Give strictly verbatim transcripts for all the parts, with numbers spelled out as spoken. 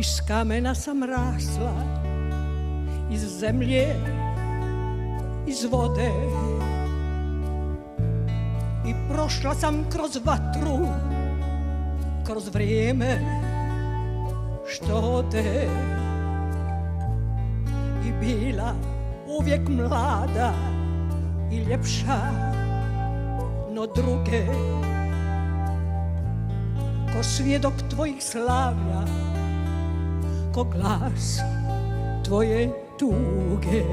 Iz kamena sam rasla, iz zemlje, iz vode. I prošla sam kroz vatru, kroz vrijeme što ode. I bila uvijek mlada i ljepša no druge. Ko svjedok tvojih slavlja, ko glas tvoje tuge.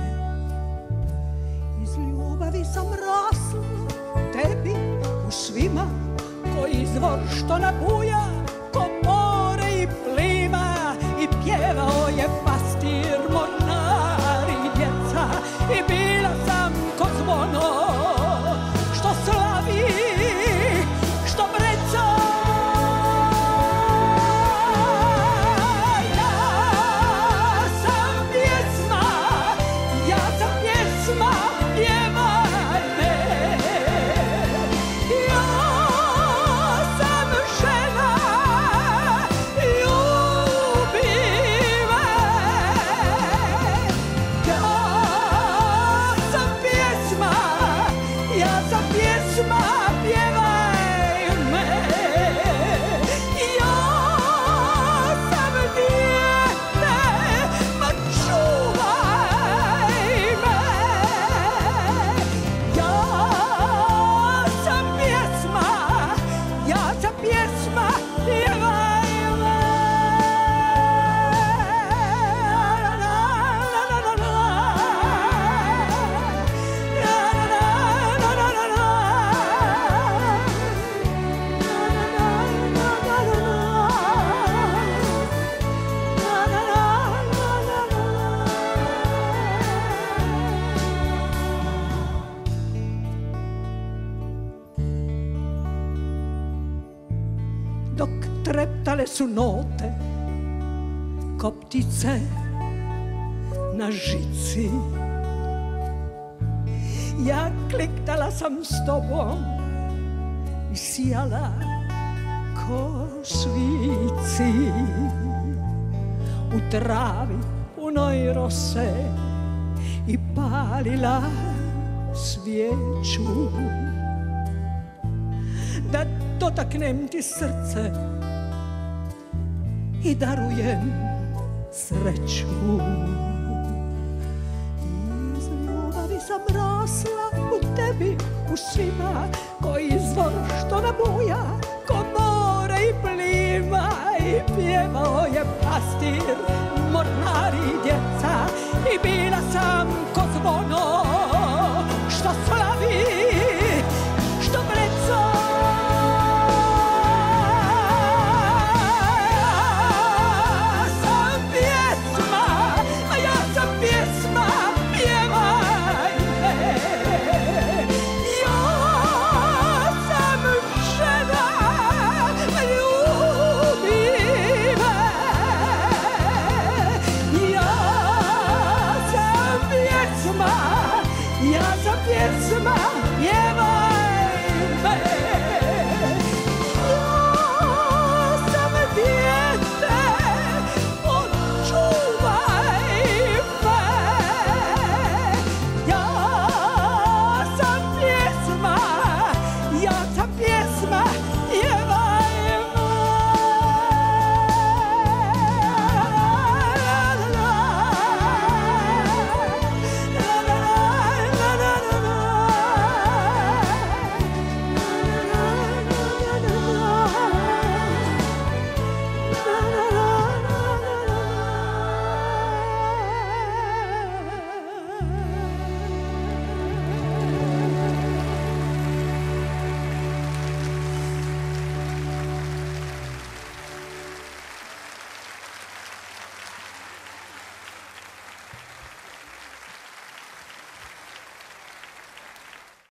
Iz ljubavi sam rasla tebi u svima, ko izvor što nabuja, ko more i plima. I pjevao je pastir, mornar i djeca. I bila sam ko zvono što slavi, što vreca. Dok treptale su note ko ptice na žici, ja kliktala sam s tobom i sijala ko svici. U travi punoj rose i palila svijeću, da dotaknem ti srce i darujem sreću. Iz ljubavi sam rasla u tebi, u svima, ko izvor što nabuja, ko more i plima. I pjevao je pastir, mornar i djeca. I bila sam ko zvono